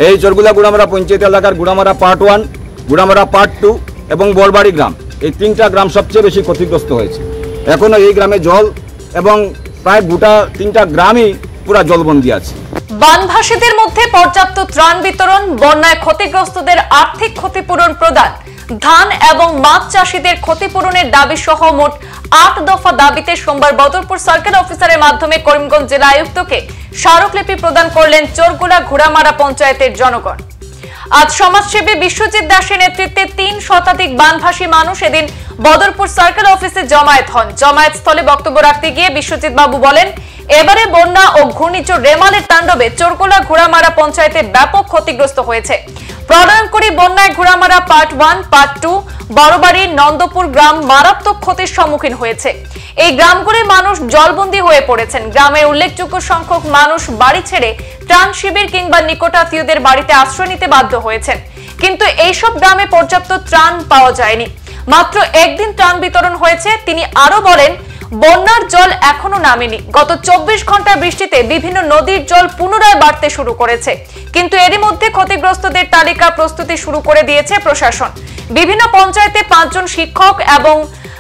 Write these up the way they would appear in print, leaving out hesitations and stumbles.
এই চরগুলা গুড়ামারা পঞ্চায়েত এলাকার গুড়ামারা part 1, গুড়ামারা part 2 এবং বলবাড়ি গ্রাম, এই 3টা গ্রাম সবচেয়ে বেশি ক্ষতিগ্রস্ত হয়েছে। এখনও এই গ্রামে জল এবং প্রায় গোটা 3টা গ্রামই পুরা জলবন্দী আছে। বানভাসীদের মধ্যে পর্যাপ্ত ত্রাণ বিতরণ, বন্যায় ক্ষতিগ্রস্তদের আর্থিক ক্ষতিপূরণ প্রদান, ধান এবং মাছ চাষীদের ক্ষতিপূরণের দাবি সহ মোট 8 দফা দাবিতে সোমবার বদরপুর সার্কেল অফিসারের মাধ্যমে করিমগঞ্জ জেলা আয়ুক্তকে স্মারকলিপি প্রদান করলেন চরগুলা ঘোড়ামারা পঞ্চায়েতের জনগণ। আজ সমাজসেবী বিশ্বজিৎ দাসের নেতৃত্বে 3 শতাধিক বানভাসী মানুষ এদিন বদরপুর সার্কেল অফিসে জমায়েত হন। জমায়েত স্থলে বক্তব্য রাখতে গিয়ে বিশ্বজিৎ বাবু বলেন, এবারে বন্যা ও ঘূর্ণিঝড় রেমালের তাণ্ডবে চরগুলা ঘোড়ামারা পঞ্চায়েতে ব্যাপক ক্ষতিগ্রস্ত হয়েছে। প্রলয়ঙ্করী বন্যায় ঘোড়ামারা পার্ট 1, পার্ট 2, বড়বাড়ি, নন্দপুর গ্রাম মারাত্মক ক্ষতির সম্মুখীন হয়েছে। এই গ্রামগুলির মানুষ জলবন্দী হয়ে পড়েছেন। গ্রামের উল্লেখযোগ্য সংখ্যক মানুষ বাড়ি ছেড়ে ত্রাণ শিবির কিংবা নিকটাত্মীয়দের বাড়িতে আশ্রয় নিতে বাধ্য হয়েছেন। কিন্তু এইসব গ্রামে পর্যাপ্ত ত্রাণ পাওয়া যায়নি। মাত্র একদিন ত্রাণ বিতরণ হয়েছে। তিনি আরো বলেন, বন্যার জল এখনো নামেনি। গত 24 ঘন্টার বৃষ্টিতে বিভিন্ন নদীর জল পুনরায় বাড়তে শুরু করেছে। কিন্তু এরই মধ্যে ক্ষতিগ্রস্তদের তালিকা প্রস্তুতি শুরু করে দিয়েছে প্রশাসন। বিভিন্ন পঞ্চায়েতে 5 জন শিক্ষক এবং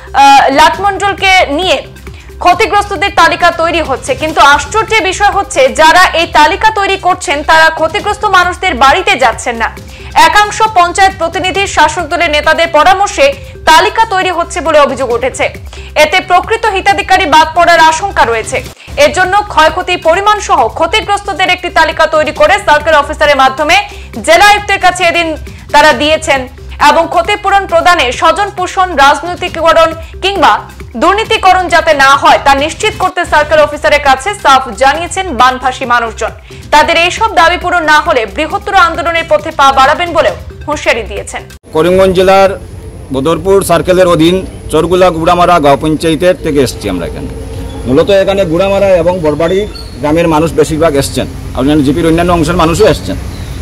লাটমন্ডলকে নিয়ে ক্ষতিগ্রস্তদের তালিকা তৈরি হচ্ছে। কিন্তু আশ্চর্যের বিষয় হচ্ছে, যারা এই তালিকা তৈরি করছেন তারা ক্ষতিগ্রস্ত মানুষদের বাড়িতে যাচ্ছেন না। একাংশ পঞ্চায়েত প্রতিনিধির শাসক দলের নেতাদের পরামর্শে তালিকা তৈরি হচ্ছে বলে অভিযোগ উঠেছে। এতে প্রকৃত হিতাধিকারী বাদ পড়ার আশঙ্কা রয়েছে। এর জন্য ক্ষয়ক্ষতির পরিমাণ সহ ক্ষতিগ্রস্তদের একটি তালিকা তৈরি করে সার্কেল অফিসারের মাধ্যমে জেলা আয়ুক্তের কাছে এদিন তারা দিয়েছেন এবং ক্ষতিপূরণ প্রদানে স্বজন পোষণ, রাজনৈতিকীকরণ কিংবা দুর্নীতিকরণ যাতে না হয় তা নিশ্চিত করতে সার্কেল অফিসারের কাছে সাফ জানিয়েছেন বানভাসী মানুষজন। তাদের এইসব দাবি পূরণ না হলে বৃহত্তর আন্দোলনের পথে পা বাড়াবেন বলেও হুঁশিয়ারি দিয়েছেন। করিমগঞ্জ জেলার বদরপুর সার্কেলের অধীন চরগুলা গুড়ামারা গাঁও পঞ্চায়েতের থেকে এসেছি আমরা এখানে। মূলত এখানে গুড়ামারা এবং বড়বাড়ি গ্রামের মানুষ বেশিরভাগ এসছেন, অন্যান্য জিপির অন্যান্য অংশের মানুষও এসছেন।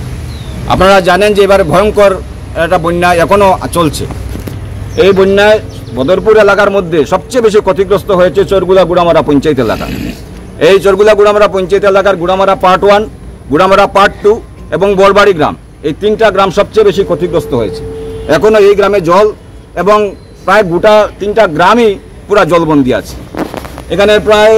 আপনারা জানেন যে এবার ভয়ঙ্কর একটা বন্যা এখনও চলছে। এই বন্যায় বদরপুর এলাকার মধ্যে সবচেয়ে বেশি ক্ষতিগ্রস্ত হয়েছে চরগুলা গুড়ামারা পঞ্চায়েত এলাকা। এই চরগুলা গুড়ামারা পঞ্চায়েত এলাকার গুড়ামারা পার্ট 1, গুড়ামারা পার্ট 2 এবং বলবাড়ি গ্রাম, এই 3টা গ্রাম সবচেয়ে বেশি ক্ষতিগ্রস্ত হয়েছে। এখনও এই গ্রামে জল এবং প্রায় গোটা 3টা গ্রামই পুরা জলবন্দী আছে। এখানে প্রায়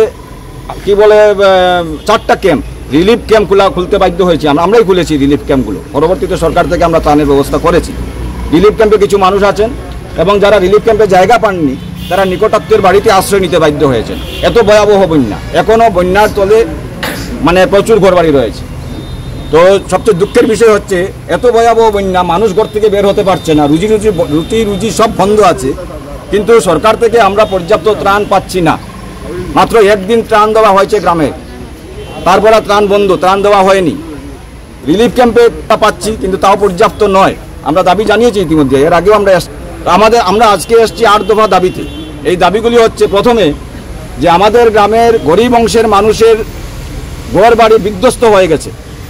4টা ক্যাম্প, রিলিফ ক্যাম্প খুলতে বাধ্য হয়েছি। আমরাই খুলেছি রিলিফ ক্যাম্পগুলো। পরবর্তীতে সরকার থেকে আমরা ত্রাণের ব্যবস্থা করেছি। রিলিফ ক্যাম্পে কিছু মানুষ আছেন এবং যারা রিলিফ ক্যাম্পে জায়গা পাননি তারা নিকটাত্মীয়ের বাড়িতে আশ্রয় নিতে বাধ্য হয়েছেন। এত ভয়াবহ বন্যা, এখনও বন্যার তলে প্রচুর ঘরবাড়ি রয়েছে। তো সবচেয়ে দুঃখের বিষয় হচ্ছে, এত ভয়াবহ বন্যা, মানুষ ঘর থেকে বের হতে পারছে না, রুটি রুজি সব বন্ধ আছে। কিন্তু সরকার থেকে আমরা পর্যাপ্ত ত্রাণ পাচ্ছি না। মাত্র একদিন ত্রাণ দেওয়া হয়েছে গ্রামে, তারপরে ত্রাণ বন্ধ, ত্রাণ দেওয়া হয়নি। রিলিফ ক্যাম্পে পাচ্ছি কিন্তু তাও পর্যাপ্ত নয়। আমরা দাবি জানিয়েছি ইতিমধ্যে, এর আগেও আমরা আজকে এসেছি 8 দফা দাবিতে। এই দাবিগুলি হচ্ছে, প্রথমে যে আমাদের গ্রামের গরিব অংশের মানুষের ঘর বাড়ি বিধ্বস্ত হয়ে গেছে।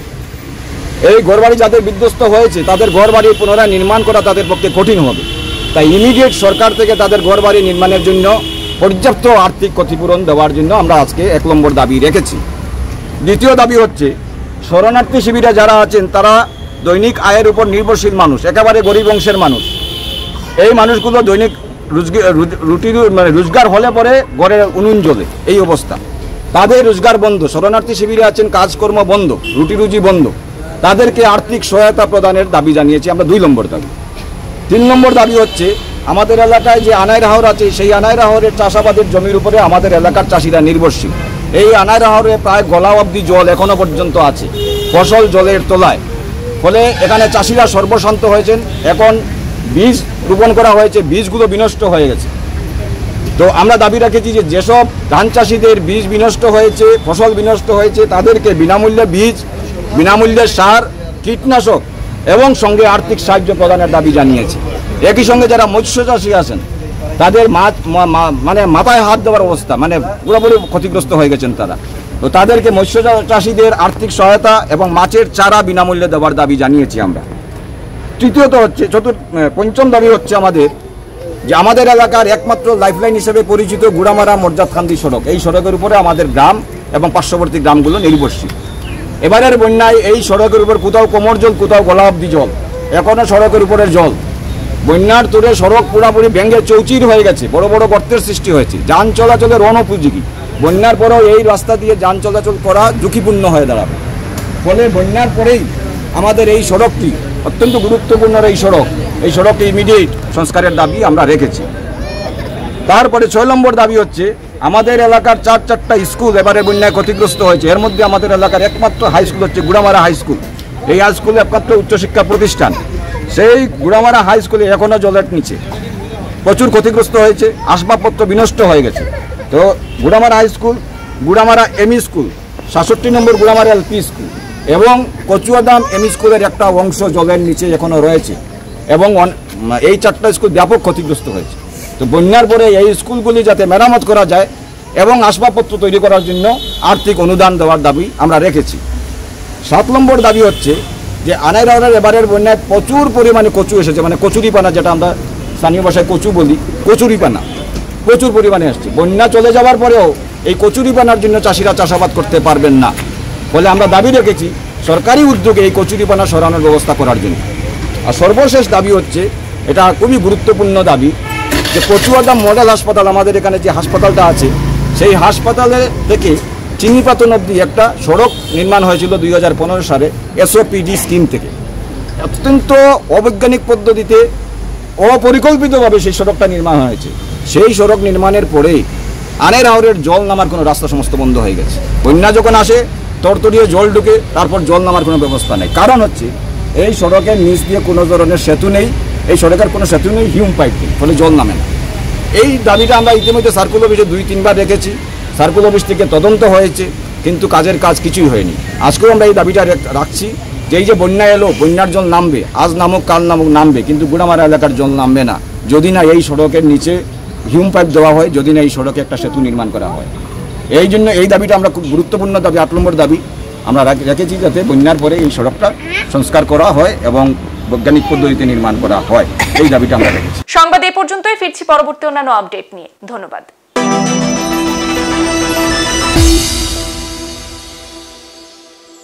এই ঘরবাড়ি যাদের বিধ্বস্ত হয়েছে তাদের ঘরবাড়ি পুনরায় নির্মাণ করা তাদের পক্ষে কঠিন হবে। তাই ইমিডিয়েট সরকার থেকে তাদের ঘরবাড়ি নির্মাণের জন্য পর্যাপ্ত আর্থিক ক্ষতিপূরণ দেওয়ার জন্য আমরা আজকে 1 নম্বর দাবি রেখেছি। দ্বিতীয় দাবি হচ্ছে, শরণার্থী শিবিরে যারা আছেন তারা দৈনিক আয়ের উপর নির্ভরশীল মানুষ, একেবারে গরিব অংশের মানুষ। এই মানুষগুলো দৈনিক রোজগার হলে পরে ঘরে উনুন জ্বলে, এই অবস্থা। তাদের রোজগার বন্ধ, শরণার্থী শিবিরে আছেন, কাজকর্ম বন্ধ, রুটি বন্ধ। তাদেরকে আর্থিক সহায়তা প্রদানের দাবি জানিয়েছি আমরা 2 নম্বর দাবি। 3 নম্বর দাবি হচ্ছে, আমাদের এলাকায় যে আনাইর হাওর আছে, সেই আনাইর হাওরের চাষাবাদের জমির উপরে আমাদের এলাকার চাষিরা নির্ভরশীল। এই আনাইর হাওরে প্রায় গলা অবধি জল এখনো পর্যন্ত আছে, ফসল জলের তলায়। ফলে এখানে চাষিরা সর্বশান্ত হয়েছেন। এখন বীজ রোপণ করা হয়েছে, বীজগুলো বিনষ্ট হয়ে গেছে। তো আমরা দাবি রেখেছি যে যেসব ধান চাষিদের বীজ বিনষ্ট হয়েছে, ফসল বিনষ্ট হয়েছে, তাদেরকে বিনামূল্যে বীজ, বিনামূল্যে সার, কীটনাশক এবং সঙ্গে আর্থিক সাহায্য প্রদানের দাবি জানিয়েছি। একই সঙ্গে যারা মৎস্য চাষী আছেন তাদের মাথায় হাত দেওয়ার অবস্থা, পুরোপুরি ক্ষতিগ্রস্ত হয়ে গেছেন তারা। তো তাদেরকে মৎস্য চাষীদের আর্থিক সহায়তা এবং মাছের চারা বিনামূল্যে দেওয়ার দাবি জানিয়েছি আমরা। তৃতীয়ত হচ্ছে, পঞ্চম দাবি হচ্ছে আমাদের, যে আমাদের এলাকার একমাত্র লাইফলাইন হিসেবে পরিচিত গুড়ামারা মর্যাদকান্দি সড়ক, এই সড়কের উপরে আমাদের গ্রাম এবং পার্শ্ববর্তী গ্রামগুলো নির্ভরশীল। এবারের বন্যায় এই সড়কের উপর কোথাও কোমর জল, কোথাও গলা অব্দি জল, এখনো সড়কের উপরের জল। বন্যার তোরে সড়ক পুরাপুরি ভেঙে চৌচির হয়ে গেছে, বড় বড় গর্তের সৃষ্টি হয়েছে, যান চলাচলের অনুপযোগী। বন্যার পরেও এই রাস্তা দিয়ে যান চলাচল করা ঝুঁকিপূর্ণ হয়ে দাঁড়াবে। ফলে বন্যার পরেই আমাদের এই সড়কটি অত্যন্ত গুরুত্বপূর্ণ এই সড়কটি ইমিডিয়েট সংস্কারের দাবি আমরা রেখেছি। তারপরে 6 নম্বর দাবি হচ্ছে আমাদের এলাকার 4টা স্কুল এবারে বন্যায় ক্ষতিগ্রস্ত হয়েছে। এর মধ্যে আমাদের এলাকার একমাত্র হাই স্কুল হচ্ছে গুড়ামারা হাই স্কুল। এই হাই স্কুল একমাত্র উচ্চশিক্ষা প্রতিষ্ঠান। সেই গুড়ামারা হাই স্কুলে এখনও জলের নিচে, প্রচুর ক্ষতিগ্রস্ত হয়েছে, আসবাবপত্র বিনষ্ট হয়ে গেছে। তো Guramara high school, Guramara ME school, 66 নম্বর গুড়ামারা এলপি স্কুল এবং কচুয়াদাম এমই স্কুলের একটা অংশ জলের নিচে এখনও রয়েছে এবং এই 4টা স্কুল ব্যাপক ক্ষতিগ্রস্ত হয়েছে। তো বন্যার পরে এই স্কুলগুলি যাতে মেরামত করা যায় এবং আসবাবপত্র তৈরি করার জন্য আর্থিক অনুদান দেওয়ার দাবি আমরা রেখেছি। 7 নম্বর দাবি হচ্ছে যে আনাইরাওয়ার এবারের বন্যায় প্রচুর পরিমাণে কচু এসেছে, মানে কচুরিপানা, যেটা আমরা স্থানীয় ভাষায় কচু বলি, কচুরিপানা প্রচুর পরিমাণে আসছে। বন্যা চলে যাওয়ার পরেও এই কচুরিপানার জন্য চাষিরা চাষাবাদ করতে পারবেন না। ফলে আমরা দাবি রেখেছি সরকারি উদ্যোগে এই কচুরিপানা সরানোর ব্যবস্থা করার জন্য। আর সর্বশেষ দাবি হচ্ছে, এটা খুবই গুরুত্বপূর্ণ দাবি, যে কচুয়াদাম মডেল হাসপাতাল, আমাদের এখানে যে হাসপাতালটা আছে, সেই হাসপাতালে থেকে চিনিপাতন অবধি একটা সড়ক নির্মাণ হয়েছিল 2015 সালে এসওপিডি স্কিম থেকে। অত্যন্ত অবৈজ্ঞানিক পদ্ধতিতে অপরিকল্পিতভাবে সেই সড়কটা নির্মাণ হয়েছে। সেই সড়ক নির্মাণের পরেই আনাইরাওয়ারের জল নামার কোনো রাস্তা সমস্ত বন্ধ হয়ে গেছে। বন্যা যখন আসে তরতরিয়ে জল ঢুকে, তারপর জল নামার কোনো ব্যবস্থা নেই। কারণ হচ্ছে এই সড়কের নিচ দিয়ে কোনো ধরনের সেতু নেই, এই সড়কের কোনো সেতু নেই, হিউম পাইপ নেই, ফলে জল নামে না। এই দাবিটা আমরা ইতিমধ্যে সার্কুল অফিসে 2-3 বার রেখেছি। সার্কুল অফিস থেকে তদন্ত হয়েছে, কিন্তু কাজের কাজ কিছুই হয়নি। আজকেও আমরা এই দাবিটা রাখছি যে এই যে বন্যা এলো, বন্যার জল নামবে, আজ নামুক কাল নামুক নামবে, কিন্তু গুড়ামারা এলাকার জল নামবে না যদি না এই সড়কের নিচে হিউম পাইপ দেওয়া হয়, যদি না এই সড়কে একটা সেতু নির্মাণ করা হয়। এই জন্য এই দাবিটা আমরা খুব গুরুত্বপূর্ণ দাবি, 8 নম্বর দাবি আমরা রেখেছি, যাতে বন্যার পরে এই সড়কটা সংস্কার করা হয় এবং বৈজ্ঞানিক পদ্ধতিতে নির্মাণ করা হয়। এই দাবিটা আমরা রেখেছি। সংবাদ এই পর্যন্তই, ফিরছি পরবর্তী অন্যান্য আপডেট নিয়ে। ধন্যবাদ।